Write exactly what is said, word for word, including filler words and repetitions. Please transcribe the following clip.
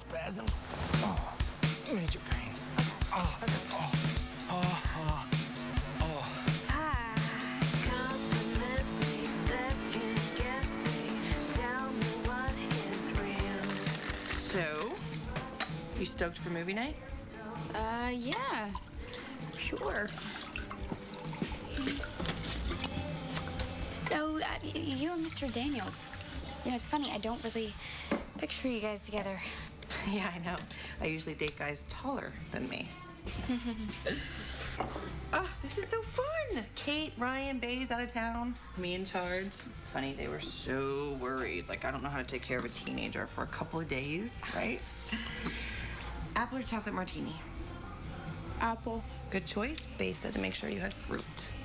spasms. Oh, major pain. Oh, oh, oh, oh, oh. Ah. Compliment me, second guess me, tell me what is real. So, you stoked for movie night? Uh, yeah. Sure. So, uh, you and Mister Daniels. You know, it's funny, I don't really picture you guys together. Yeah, I know. I usually date guys taller than me. Oh, this is so fun. Kate, Ryan, Bay's out of town. Me in charge. It's funny, they were so worried. Like, I don't know how to take care of a teenager for a couple of days, right? Apple or chocolate martini? Apple. Good choice. Bay said to make sure you had fruit.